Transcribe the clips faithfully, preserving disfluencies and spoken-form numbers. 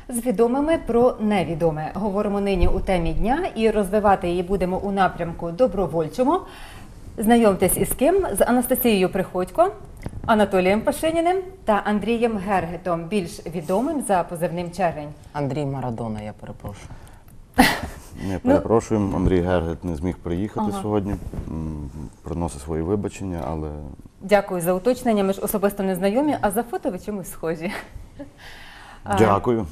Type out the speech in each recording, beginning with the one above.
З відомими про невідоме. Говоримо нині у темі дня і розвивати її будемо у напрямку добровольчому. Знайомтесь із ким? З Анастасією Приходько, Анатолієм Пашиніним та Андрієм Гергетом, більш відомим за позивним «Червень». Андрій Марадона, я перепрошую. Ми перепрошуємо, Андрій Гергет не зміг приїхати Ага. сьогодні, приносить свої вибачення, але... Дякую за уточнення, ми ж особисто не знайомі, а за фото ви чомусь схожі. Дякую.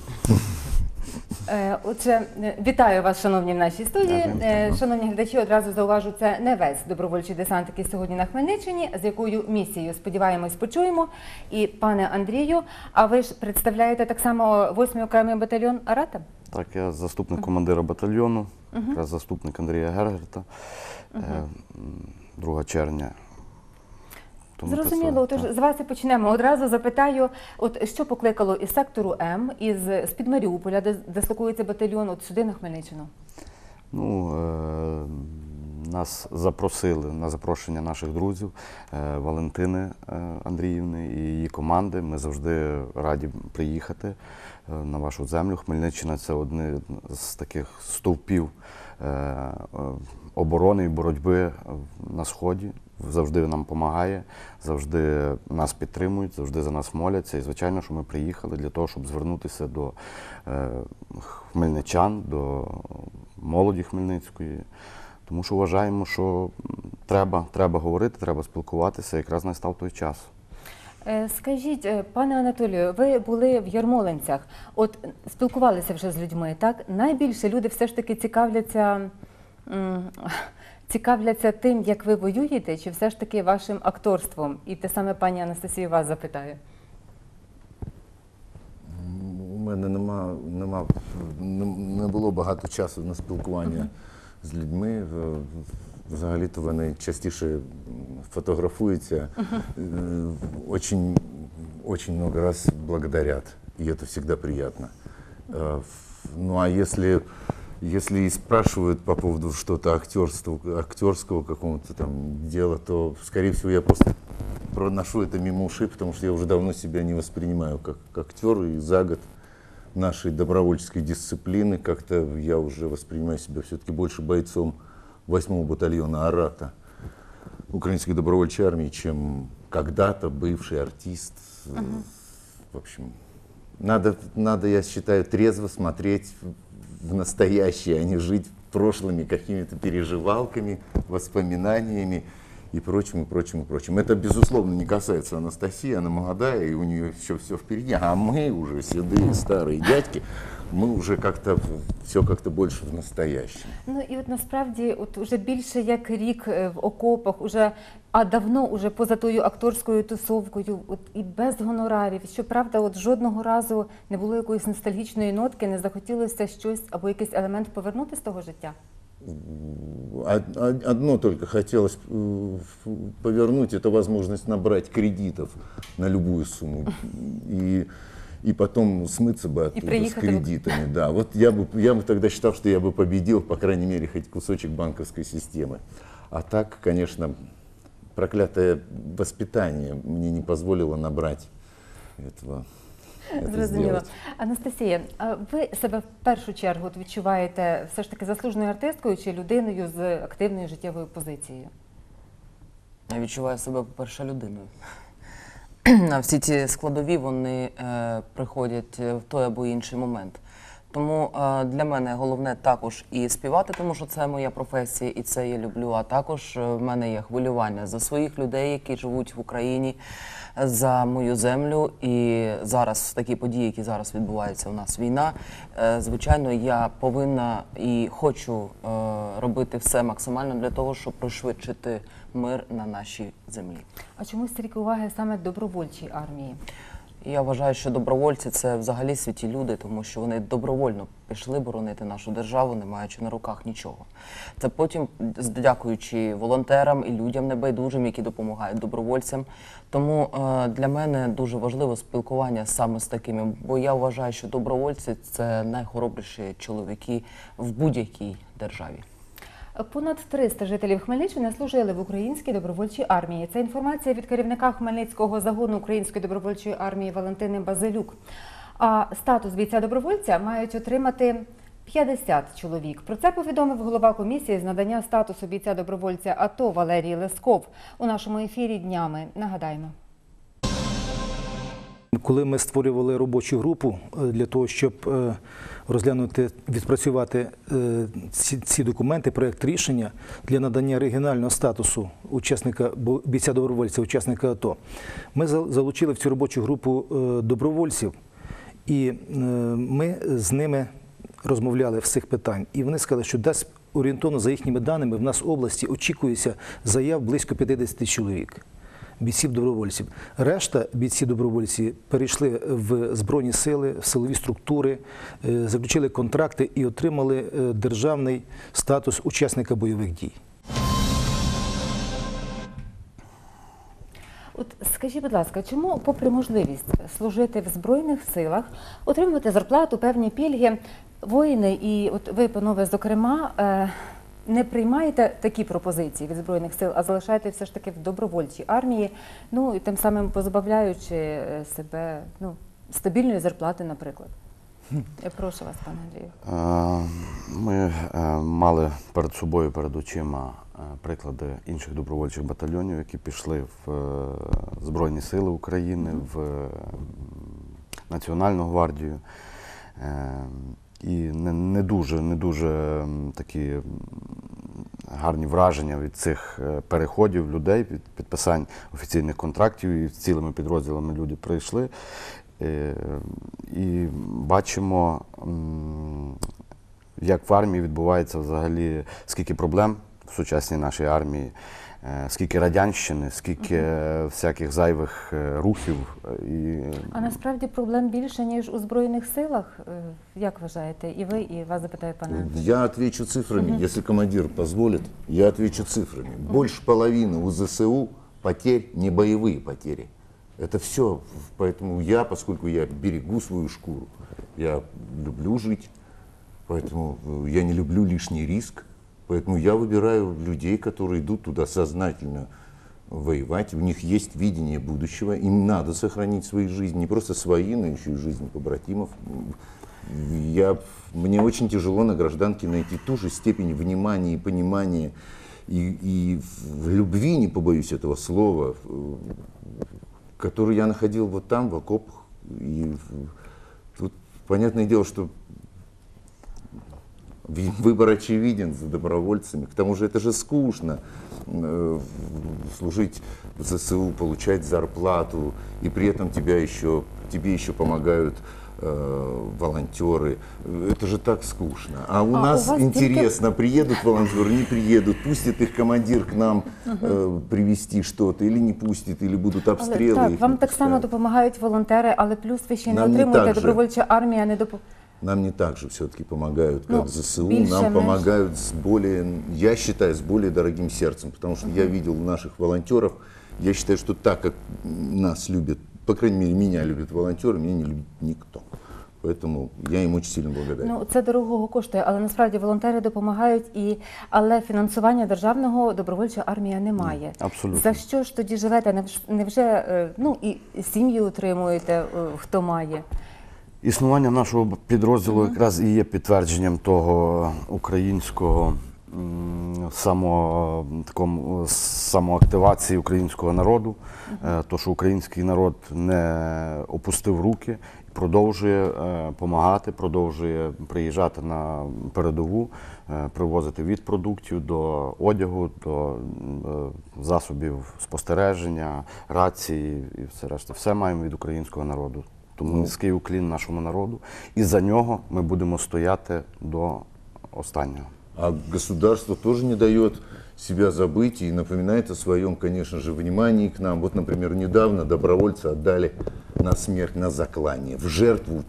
Отже, вітаю вас, шановні, в нашій студії. Дякую, дякую. Шановні глядачі, одразу зауважу, це не весь добровольчий десант, який сьогодні на Хмельниччині, з якою місією, сподіваємось, почуємо. І, пане Андрію, а ви ж представляєте так само восьмий окремий батальйон «Арата»? Так, я заступник командира батальйону, якраз заступник Андрія Гергета, другого червня. Тому Зрозуміло, це- отож з вас і почнемо. Одразу запитаю, от що покликало із сектору М, із з-під Маріуполя, де дислокується батальйон, от сюди на Хмельниччину? Ну, е, нас запросили на запрошення наших друзів е, Валентини е, Андріївни і її команди. Ми завжди раді приїхати е, на вашу землю. Хмельниччина – це один з таких стовпів е, е, оборони і боротьби на Сході. Завжди нам допомагає, завжди нас підтримують, завжди за нас моляться. І, звичайно, що ми приїхали для того, щоб звернутися до е, хмельничан, до молоді хмельницької. Тому що вважаємо, що треба, треба говорити, треба спілкуватися, якраз настав той час. Е, Скажіть, е, пане Анатолію, ви були в Ярмолинцях, от спілкувалися вже з людьми, так? Найбільше люди все ж таки цікавляться, м, цікавляться тим, як ви воюєте, чи все ж таки вашим акторством? І те саме пані Анастасію вас запитаю. У мене нема, нема, не не було багато часу на спілкування з людьми. В- Взагалі-то вони частіше фотографуються. Е, Очень, очень много раз благодарят, и это всегда приятно. Э, в- Ну а если, если и спрашивают по поводу что-то актерства, актерского какого-то там дела, то, скорее всего, я просто проношу это мимо ушей, потому что я уже давно себя не воспринимаю как, как актер, и за год нашей добровольческой дисциплины как-то я уже воспринимаю себя все-таки больше бойцом восьмого батальона «Арата» Украинской добровольчей армии, чем когда-то бывший артист. В общем, надо, надо, я считаю, трезво смотреть в настоящее, а не жить прошлыми какими-то переживалками, воспоминаниями и прочим, и прочим, и прочим. Это, безусловно, не касается Анастасии, она молодая, и у нее еще все впереди, а мы уже седые старые дядьки, мы уже как-то, все как-то больше в настоящем. Ну і от насправді, от уже більше як рік е, в окопах, уже, а давно уже поза тою акторською тусовкою, от і без гонорарів. Щоправда, от жодного разу не було якоїсь ностальгічної нотки, не захотілося щось або якийсь елемент повернути з того життя? Од- од- Одно только хотелось э, ф- повернуть, это возможность набрать кредитов на любую сумму и, и потом смыться бы оттуда с приехать в- кредитами. Да, вот я бы, я бы тогда считал, что я бы победил, по крайней мере, хоть кусочек банковской системы. А так, конечно, проклятое воспитание мне не позволило набрать этого. это Зрозуміло. сделать. Анастасія, а ви себе в першу чергу от відчуваєте все ж таки заслуженою артисткою чи людиною з активною життєвою позицією? Я відчуваю себе, по-перше, людиною. А всі ці складові, вони е, приходять в той або інший момент. Тому е, для мене головне також і співати, тому що це моя професія і це я люблю, а також е, в мене є хвилювання за своїх людей, які живуть в Україні, за мою землю. І зараз такі події, які зараз відбуваються у нас, війна, е, звичайно, я повинна і хочу е, робити все максимально для того, щоб пришвидшити мир на нашій землі. А чому стільки уваги саме добровольчій армії? І я вважаю, що добровольці – це взагалі святі люди, тому що вони добровольно пішли боронити нашу державу, не маючи на руках нічого. Це потім, дякуючи волонтерам і людям небайдужим, які допомагають добровольцям. Тому е, для мене дуже важливо спілкування саме з такими, бо я вважаю, що добровольці – це найхоробріші чоловіки в будь-якій державі. Понад триста жителів Хмельниччини служили в українській добровольчій армії. Це інформація від керівника Хмельницького загону української добровольчої армії Валентини Базилюк. А статус бійця-добровольця мають отримати п'ятдесят чоловік. Про це повідомив голова комісії з надання статусу бійця-добровольця АТО Валерій Лесков у нашому ефірі днями. Нагадаємо. Коли ми створювали робочу групу для того, щоб е, розглянути, відпрацювати е, ці, ці документи, проєкт рішення для надання регіонального статусу учасника, бійця-добровольця, учасника АТО, ми залучили в цю робочу групу е, добровольців, і е, ми з ними розмовляли всіх питань. І вони сказали, що десь орієнтовно за їхніми даними в нас в області очікується заяв близько п'ятдесят чоловік. Бійців-добровольців. Решта бійці-добровольці перейшли в Збройні сили, в силові структури, заключили контракти і отримали державний статус учасника бойових дій. От скажіть, будь ласка, чому, попри можливість служити в Збройних силах, отримувати зарплату, певні пільги, воїни, і от ви, панове, зокрема, не приймаєте такі пропозиції від Збройних сил, а залишаєте все ж таки в добровольчій армії, ну і тим самим позбавляючи себе ну, стабільної зарплати, наприклад? Я прошу вас, пане Андрію. Ми мали перед собою, перед очима приклади інших добровольчих батальйонів, які пішли в Збройні сили України, в Національну гвардію. І не, не дуже, не дуже такі гарні враження від цих переходів людей, від підписань офіційних контрактів, і з цілими підрозділами люди прийшли. І бачимо, як в армії відбувається взагалі, скільки проблем в сучасній нашій армії, скільки радянщини, скільки uh-huh. всяких зайвих рухів. І... А насправді проблем більше, ніж у Збройних силах? Як вважаєте? І ви, і вас запитаю, пане Андрій. Я отвечу цифрами, uh-huh. если командир позволит, я отвечу цифрами. Uh-huh. Больше половины у ЗСУ потерь не боевые потери. Это все. Поэтому я, поскольку я берегу свою шкуру, я люблю жить, поэтому я не люблю лишний риск. Поэтому я выбираю людей, которые идут туда сознательно воевать. У них есть видение будущего. Им надо сохранить свои жизни. Не просто свои, но еще и жизни побратимов. Я, мне очень тяжело на гражданке найти ту же степень внимания и понимания. И, и в любви, не побоюсь этого слова, которую я находил вот там, в окопах. И тут понятное дело, что выбор очевиден за добровольцами. К тому же это же скучно э, служить в ЗСУ, получать зарплату, и при этом тебя еще, тебе еще помогают э, волонтеры. Это же так скучно. А у а нас у интересно, только... приедут волонтеры, не приедут, пустит их командир к нам э, привезти что-то, или не пустит, или будут обстрелы. Але, так, их вам не так само пускают. допомагають волонтери, але плюс ви ще не Нам не отримуєте, так же. добровольча армія не допомагає. Нам не так же все-таки помогают, как Ну, ЗСУ, больше, нам меньше. помогают с более, я считаю, с более дорогим сердцем, потому что uh-huh. я видел наших волонтеров, я считаю, что так, как нас любят, по крайней мере, меня любят волонтеры, меня не любит никто. Поэтому я їм дуже сильно благодарен. Ну, це дорогого коштує, але насправді волонтери допомагають, і, але фінансування державного добровольча армія не має. Абсолютно. За що ж тоді живете? Невж- Невже е, ну, і сім'ї утримуєте, е, хто має? Існування нашого підрозділу якраз і є підтвердженням того українського м, само, такому, самоактивації українського народу, е, то, що український народ не опустив руки, продовжує допомагати, продовжує приїжджати на передову, е, привозити від продуктів до одягу, до е, засобів спостереження, рації і все решта. Все маємо від українського народу. Тому низький уклін нашому народу. І за нього ми будемо стояти до останнього. А государство тоже не дает себя забыть и напоминает о своем, конечно же, внимании к нам. Вот, например, недавно добровольцы отдали на смерть, на заклание, в жертву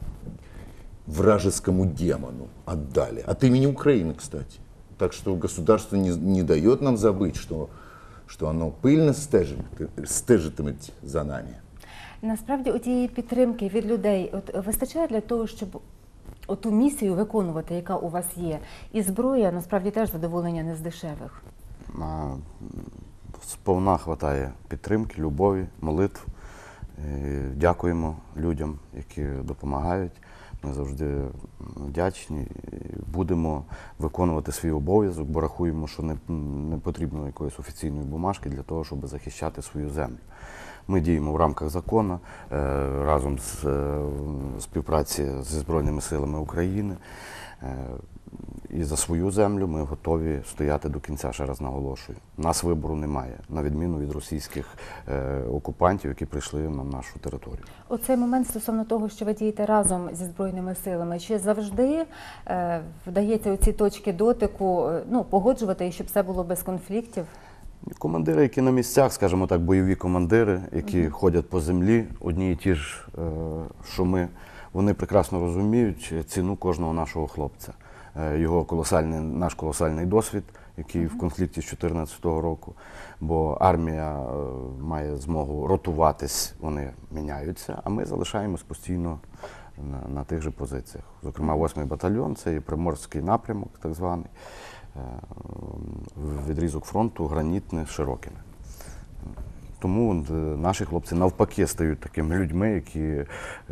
вражескому демону отдали. От имени Украины, кстати. Так что государство не, не дает нам забыть, что, что оно пильно стежит, стежитиметь за нами. Насправді, у тієї підтримки від людей от, вистачає для того, щоб ту місію виконувати, яка у вас є. І зброя, насправді, теж задоволення не з дешевих. А, сповна хватає підтримки, любові, молитв. Е, Дякуємо людям, які допомагають. Ми завжди вдячні. І будемо виконувати свій обов'язок, бо рахуємо, що не, не потрібно якоїсь офіційної бумажки для того, щоб захищати свою землю. Ми діємо в рамках закону е, разом з е, співпраці зі Збройними силами України. Е, І за свою землю ми готові стояти до кінця, ще раз наголошую. У нас вибору немає, на відміну від російських е, окупантів, які прийшли на нашу територію. Оцей момент стосовно того, що ви дієте разом зі Збройними силами, чи завжди е, вдається оці точки дотику е, ну, погоджувати, і щоб все було без конфліктів? Командири, які на місцях, скажімо так, бойові командири, які ходять по землі, одні і ті ж, е, що ми, вони прекрасно розуміють ціну кожного нашого хлопця. Е, Його колосальний, наш колосальний досвід, який в конфлікті з дві тисячі чотирнадцятого року, бо армія е, має змогу ротуватись, вони міняються, а ми залишаємось постійно на, на тих же позиціях. Зокрема, восьмий батальйон, це і Приморський напрямок, так званий, е, відрізок фронту гранітний, широкими. Тому е, наші хлопці навпаки стають такими людьми, які е,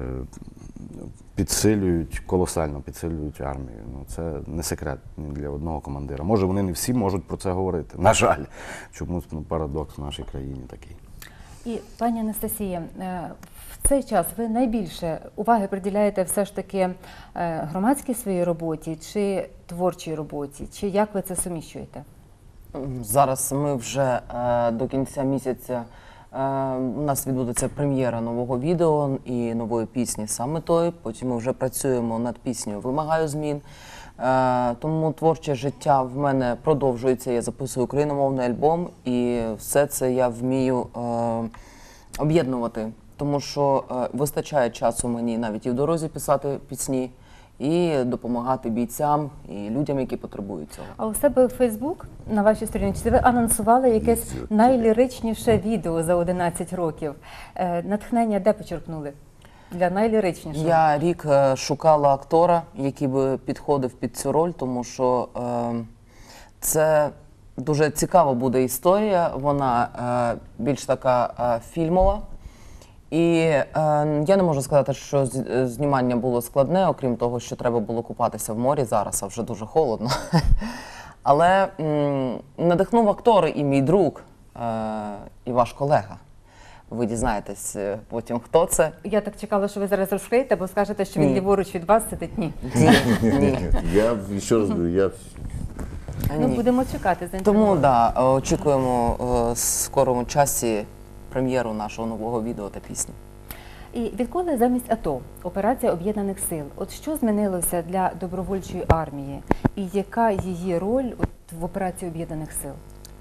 підсилюють, колосально підсилюють армію. Ну, це не секрет ні для одного командира. Може, вони не всі можуть про це говорити. На жаль, чомусь ну, парадокс в нашій країні такий. І, пані Анастасія, е, в цей час ви найбільше уваги приділяєте все ж таки е, громадській своїй роботі чи творчій роботі? Чи як ви це суміщуєте? Зараз ми вже е, до кінця місяця, е, у нас відбудеться прем'єра нового відео і нової пісні «Саме той». Потім ми вже працюємо над піснею «Вимагаю змін». Е, тому творче життя в мене продовжується. Я записую україномовний альбом, і все це я вмію е, об'єднувати. Тому що е, вистачає часу мені навіть і в дорозі писати пісні, і допомагати бійцям і людям, які потребують цього. А у себе в Фейсбук, на вашій сторінці, ви анонсували якесь найліричніше відео за одинадцять років. Е, Натхнення де почерпнули для найліричнішого? Я рік е, шукала актора, який би підходив під цю роль, тому що е, це дуже цікава буде історія, вона е, більш така е, фільмова. І е, я не можу сказати, що з- знімання було складне, окрім того, що треба було купатися в морі зараз, а вже дуже холодно. Але м, надихнув актори і мій друг, е, і ваш колега. Ви дізнаєтесь е, потім, хто це. Я так чекала, що ви зараз розкриєте, бо скажете, що він Ні. ліворуч від вас сидить. Ні. Ні, ні. Я ще раз говорю, я Ну, Ні. будемо чекати за Тому інтерв'ю. да, очікуємо е, в скорому часі прем'єру нашого нового відео та пісні. І відколи замість АТО, операція Об'єднаних сил, от що змінилося для добровольчої армії? І яка її роль от в операції Об'єднаних сил?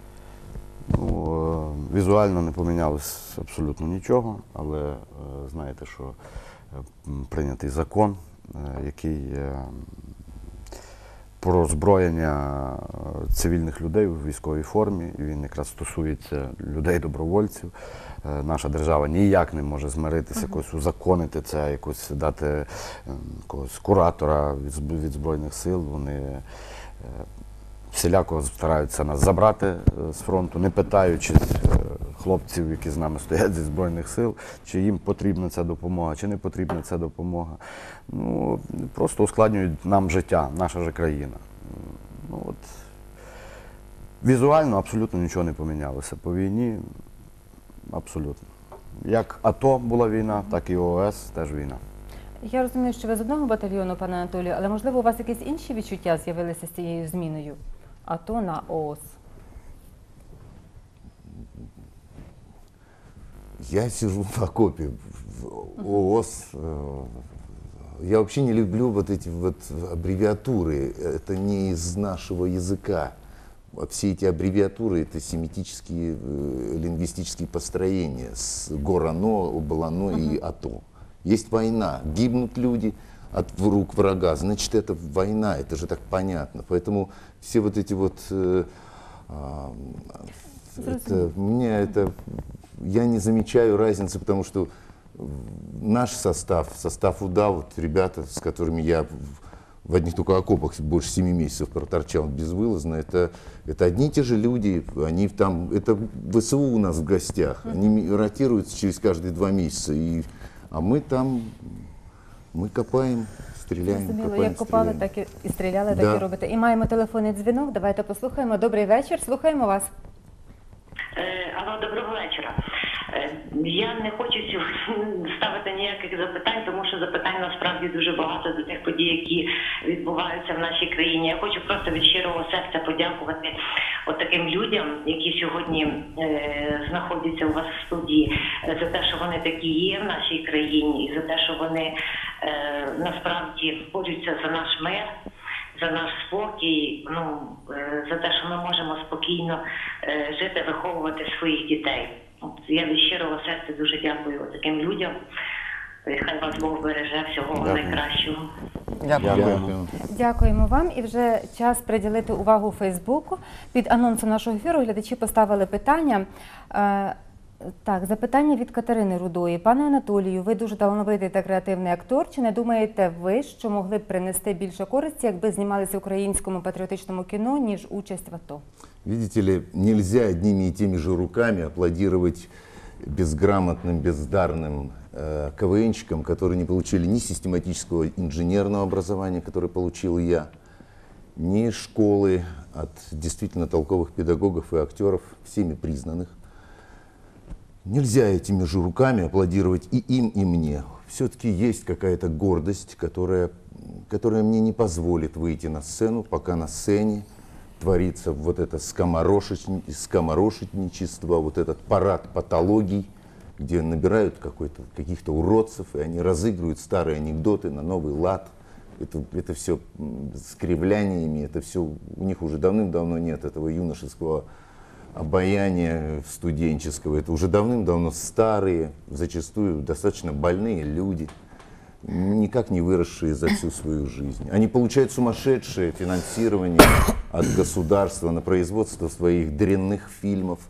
Ну, е, візуально не помінялось абсолютно нічого, але е, знаєте, що е, м, прийнятий закон, е, який е, про озброєння е, цивільних людей у військовій формі, і він якраз стосується людей-добровольців. Е, Наша держава ніяк не може змиритися, якось узаконити це, якось дати е, якогось куратора від, зб- від Збройних сил. Вони е, всіляко стараються нас забрати е, з фронту, не питаючи е, хлопців, які з нами стоять зі Збройних сил, чи їм потрібна ця допомога, чи не потрібна ця допомога. Ну, просто ускладнюють нам життя, наша же країна. Ну, от, візуально абсолютно нічого не помінялося. По війні абсолютно. Як АТО була війна, так і ООС теж війна. Я розумію, що ви з одного батальйону, пане Анатолію, але можливо у вас якісь інші відчуття з'явилися з цією зміною? АТО на ООС. Я сижу в окопе, в ООС. э, Я вообще не люблю вот эти вот аббревиатуры. Это не из нашего языка. А все эти аббревиатуры — это семитические э, лингвистические построения с ГОР-ОНО, ОБЛАНО и АТО. Есть война, гибнут люди от рук врага, значит, это война, это же так понятно. Поэтому все вот эти вот... э, а, это, мне это... Я не замечаю разницы, потому что наш состав, состав УДА, вот ребята, с которыми я в одних только окопах больше семи месяцев проторчал безвылазно. Это, это одни и те же люди, они там, это ВСУ у нас в гостях, они ротируются через каждые два месяца, и, а мы там, мы копаем, стріляємо, Зрозуміло, копаємо, як копали, стріляємо. так і, і стріляли, так Да. і робите. І маємо телефонний дзвінок, давайте послухаємо. Добрий вечір, слухаємо вас. Е, Алло, доброго вечора. Е, Я не хочу сьогодні ставити ніяких запитань, тому що запитань насправді дуже багато до тих подій, які відбуваються в нашій країні. Я хочу просто від щирого серця подякувати от таким людям, які сьогодні е, знаходяться у вас в студії, е, за те, що вони такі є в нашій країні, і за те, що вони е, насправді борються за наш мир, за наш спокій, ну, е, за те, що ми можемо спокійно е, жити, виховувати своїх дітей. От я від щирого серця дуже дякую таким людям. Е, Хай вас Бог береже, всього вам Дякую. найкращого. Дякую. Дякую. Дякуємо вам. І вже час приділити увагу Фейсбуку. Під анонсом нашого ефіру глядачі поставили питання. Е, Так, запитання від Катерини Рудої. Пане Анатолію, ви дуже талановитий та креативний актор. Чи не думаєте ви, що могли б принести більше користі, якби знімалися в українському патріотичному кіно, ніж участь в АТО? Видите ли, нельзя одними и теми же руками аплодировать безграмотным, бездарным э, КВНщикам, которые не получили ни систематического инженерного образования, которое получил я, ни школы от действительно толковых педагогов и актеров, всеми признанных. Нельзя этими же руками аплодировать и им, и мне. Все-таки есть какая-то гордость, которая, которая мне не позволит выйти на сцену, пока на сцене творится вот это скоморошечни- скоморошечничество, вот этот парад патологий, где набирают какой-то, каких-то уродцев, и они разыгрывают старые анекдоты на новый лад. Это, это все с кривляниями, это все, у них уже давным-давно нет этого юношеского обаяния студенческого. Это уже давным-давно старые, зачастую достаточно больные люди, никак не выросшие за всю свою жизнь. Они получают сумасшедшее финансирование от государства на производство своих дрянных фильмов,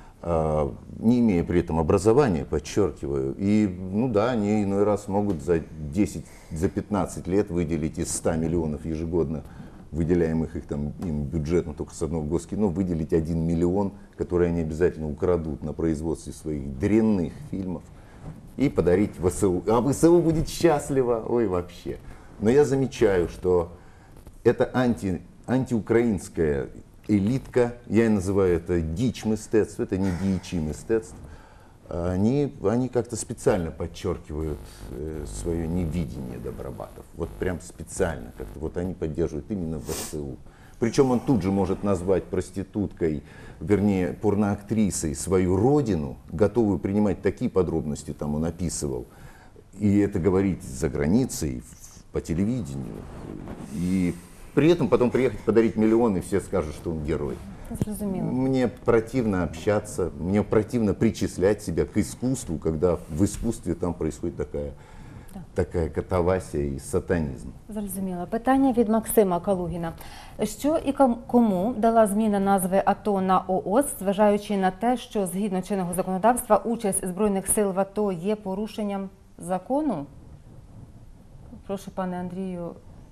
э, не имея при этом образования, подчеркиваю. И, ну да, они иной раз могут за десять, за пятнадцать лет выделить из ста миллионов ежегодно выделяемых их там им бюджетно только с одного госкино, выделить один миллион, который они обязательно украдут на производстве своих дрянных фильмов, и подарить ВСУ. А ВСУ будет счастливо, ой, вообще. Но я замечаю, что это анти, антиукраинская элитка, я и называю это дичь мистецтво, это не дичи мистецтво, они, они как-то специально подчеркивают э, свое невидение Добробатов. Вот прям специально. Как-то вот они поддерживают именно ВСУ. Причем он тут же может назвать проституткой, вернее, порноактрисой свою родину, готовую принимать такие подробности, там он описывал. И это говорить за границей, в- по телевидению. И при этом потом приехать подарить миллион, и все скажут, что он герой. Зрозуміло. Мне противно общаться, мне противно причислять себя к искусству, когда в искусстве там происходит такая, такая катавасия и сатанизм. Зрозуміло. Питання від Максима Калугіна. Що і ком- кому дала зміна назви АТО на ООС, зважаючи на те, що згідно чинного законодавства участь Збройних сил в АТО є порушенням закону? Прошу, пане Андрію.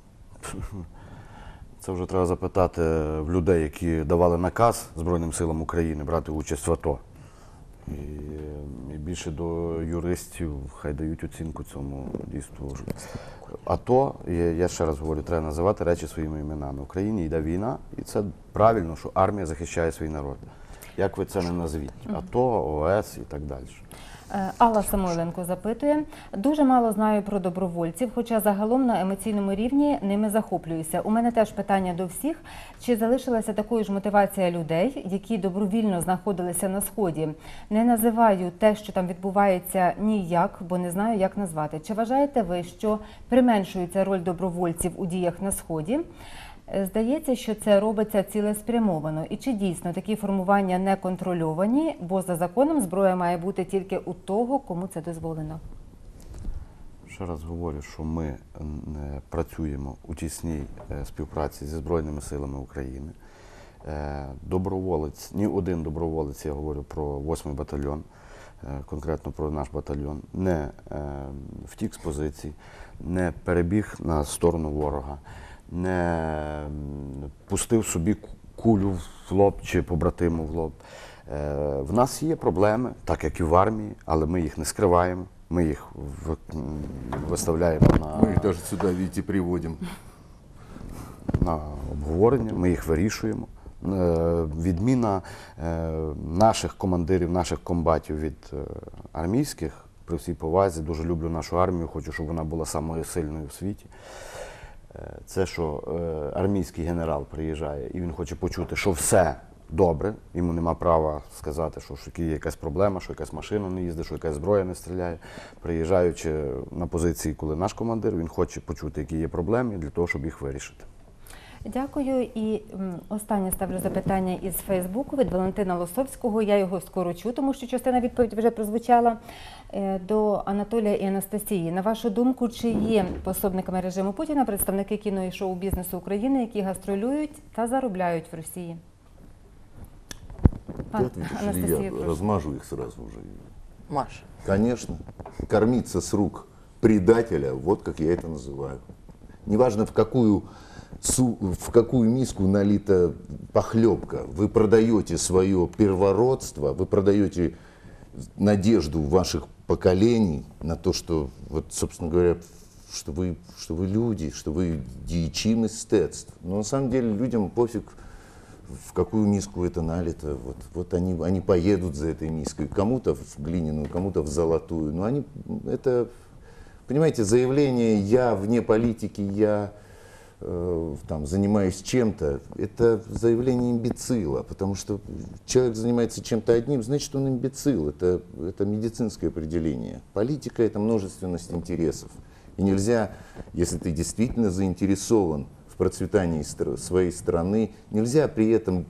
Це вже треба запитати в людей, які давали наказ Збройним силам України брати участь в АТО. І, і більше до юристів хай дають оцінку цьому дійству. АТО, і я ще раз говорю, треба називати речі своїми іменами. В Україні йде війна, і це правильно, що армія захищає свій народ. Як ви це не назвіть? АТО, ОС і так далі. Е, Алла Самойленко запитує. Дуже мало знаю про добровольців, хоча загалом на емоційному рівні ними захоплююся. У мене теж питання до всіх. Чи залишилася такою ж мотивація людей, які добровільно знаходилися на Сході? Не називаю те, що там відбувається, ніяк, бо не знаю, як назвати. Чи вважаєте ви, що применшується роль добровольців у діях на Сході? Е, Здається, що це робиться цілеспрямовано. І чи дійсно такі формування не контрольовані, бо за законом зброя має бути тільки у того, кому це дозволено? Ще раз говорю, що ми е, працюємо у тісній е, співпраці зі Збройними силами України. Е, Доброволець, ні один доброволець, я говорю про восьмий батальйон, е, конкретно про наш батальйон, не е, втік з позицій, не перебіг на сторону ворога, не м, пустив собі ку- кулю в лоб чи побратиму в лоб. Е, В нас є проблеми, так як і в армії, але ми їх не скриваємо, ми їх в- м, виставляємо на, Мы их даже сюда, видите, приводим. на обговорення, ми їх вирішуємо. Е, Відміна е, наших командирів, наших комбатів від е, армійських, при всій повазі, дуже люблю нашу армію, хочу, щоб вона була самою сильною в світі. Е, Це, що е, армійський генерал приїжджає і він хоче почути, що все добре, йому нема права сказати, що що є якась проблема, що якась машина не їздить, що якась зброя не стріляє. Приїжджаючи на позиції, коли наш командир, він хоче почути, які є проблеми, для того, щоб їх вирішити. Дякую. І м, останнє ставлю запитання із Фейсбуку від Валентина Лосовського. Я його скорочу, тому що частина відповіді вже прозвучала. Е, До Анатолія і Анастасії. На вашу думку, чи є пособниками режиму Путіна представники кіно і шоу-бізнесу України, які гастролюють та заробляють в Росії? Ты Пан ответишь, или Анастасія, я прошу. размажу их сразу уже. Маш. Конечно. Кормиться с рук предателя, вот как я это называю. Неважно, в какую, су- в какую миску налита похлебка, вы продаете свое первородство, вы продаете надежду ваших поколений на то, что, вот, собственно говоря, что вы, что вы люди, что вы дьячи мистецтв. Но на самом деле людям пофиг, в какую миску это налито. Вот, вот они, они поедут за этой миской. Кому-то в глиняную, кому-то в золотую. Но они, это, понимаете, заявление «я вне политики, я э, там, занимаюсь чем-то», это заявление имбецила. Потому что человек занимается чем-то одним, значит, он имбецил. Это, это медицинское определение. Политика – это множественность интересов. И нельзя, если ты действительно заинтересован в процветании стра- своей страны, нельзя при этом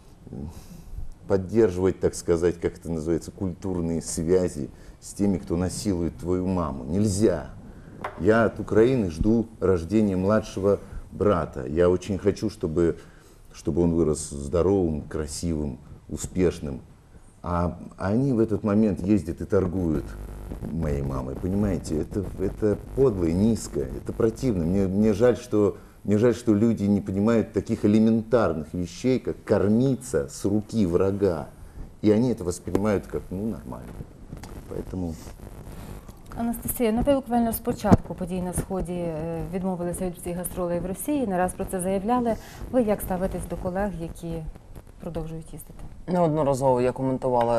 поддерживать, так сказать, как это называется, культурные связи с теми, кто насилует твою маму. Нельзя. Я от Украины жду рождения младшего брата. Я очень хочу, чтобы, чтобы он вырос здоровым, красивым, успешным. А они в этот момент ездят и торгуют моей мамой, понимаете? Это, это подло и низко, это противно. Мне, мне, жаль, что, мне жаль, что люди не понимают таких элементарных вещей, как кормиться с руки врага. И они это воспринимают как, ну, нормально. Поэтому... Анастасія, ну ви буквально спочатку подій на Сході е, відмовилися від всіх гастролей в Росії, не раз про це заявляли. Ви як ставитесь до колег, які продовжують їздити? Неодноразово я коментувала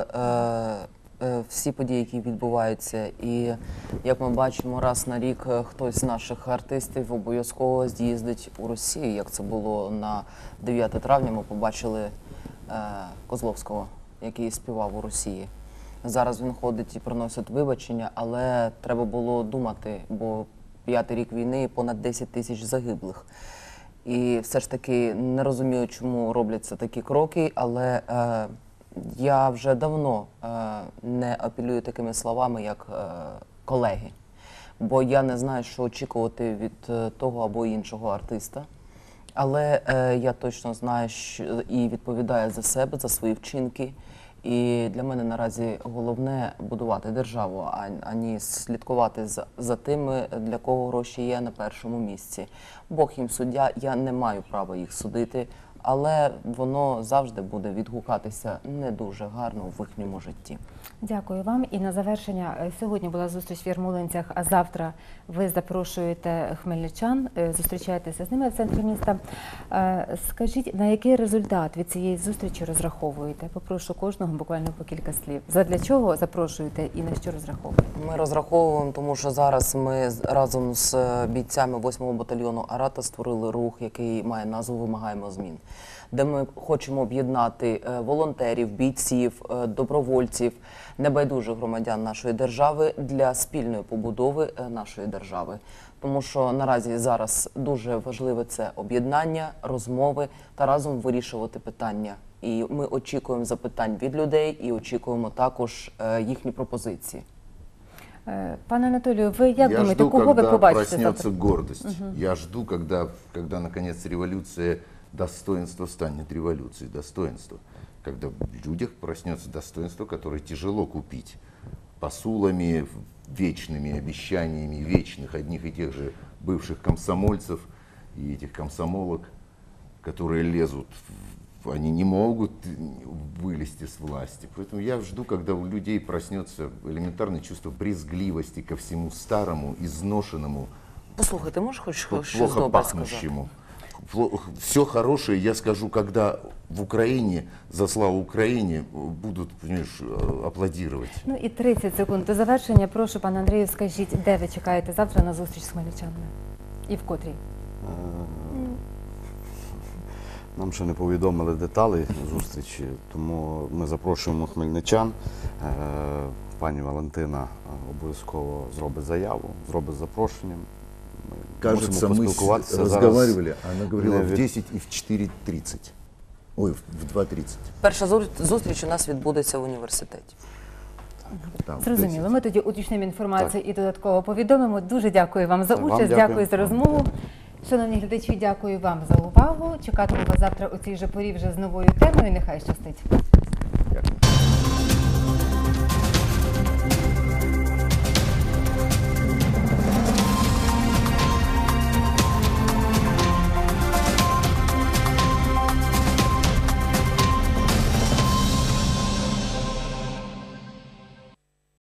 е, е, всі події, які відбуваються. І як ми бачимо, раз на рік е, хтось з наших артистів обов'язково з'їздить у Росію. Як це було на дев'яте травня, ми побачили е, Козловського, який співав у Росії. Зараз він ходить і приносить вибачення, але треба було думати, бо п'ятий рік війни і понад десять тисяч загиблих. І все ж таки не розумію, чому робляться такі кроки, але е, я вже давно е, не апелюю такими словами, як е, колеги. Бо я не знаю, що очікувати від е, того або іншого артиста. Але е, я точно знаю, що і відповідаю за себе, за свої вчинки. І для мене наразі головне будувати державу, а, а не слідкувати за, за тими, для кого гроші є на першому місці. Бог їм суддя, я не маю права їх судити, але воно завжди буде відгукатися не дуже гарно в їхньому житті. Дякую вам. І на завершення, е, сьогодні була зустріч в Ярмолинцях, а завтра ви запрошуєте хмельничан, е, зустрічаєтеся з ними в центрі міста. Е, Скажіть, на який результат від цієї зустрічі розраховуєте? Попрошу кожного буквально по кілька слів. Задля чого запрошуєте і на що розраховуєте? Ми розраховуємо, тому що зараз ми з- разом з е, бійцями восьмого батальйону «Арата» створили рух, який має назву «Вимагаємо змін», де ми хочемо об'єднати е, волонтерів, бійців, е, добровольців, небайдужих громадян нашої держави для спільної побудови е, нашої держави. Тому що наразі зараз дуже важливе це об'єднання, розмови та разом вирішувати питання. І ми очікуємо запитань від людей і очікуємо також е, їхні пропозиції. Е, Пане Анатолію, ви як Я думаєте, жду, кого ви когда побачите проснется завтра? гордость. Я жду, когда, когда наконец революция достоинства станет революцией достоинства. Когда в людях проснется достоинство, которое тяжело купить посулами, вечными обещаниями вечных одних и тех же бывших комсомольцев и этих комсомолок, которые лезут, в- они не могут вылезти с власти. Поэтому я жду, когда у людей проснется элементарное чувство брезгливости ко всему старому, изношенному, Послухай, ти можеш хоч щось плохо добре сказати? пахнущему. Все хорошее я скажу, когда в Украине, за славу Украине, будут, понимаешь, аплодировать. Ну і тридцять секунд до завершення. Прошу, пане Андрію, скажіть, де ви чекаєте завтра на зустріч з хмельничанами? І в котрій? Нам ще не повідомили деталі зустрічі, тому ми запрошуємо хмельничан. Е, Пані Валентина е, обов'язково зробить заяву, зробить запрошення. Ми Кажется, мусимо мы поспілкуватися. с- Зараз разговаривали, она говорила не в від- десять и в четыре тридцать. Ой, в два тридцать. Перша зу- зустріч у нас відбудеться в університеті. Там, в Зрозуміло. десять. Ми тоді уточнимо інформацію і додатково повідомимо. Дуже дякую вам за Вам участь, дякую. дякую за розмову. Шановні глядачі, дякую вам за увагу. Чекатиму вас завтра у цій же порі вже з новою темою. Нехай щастить.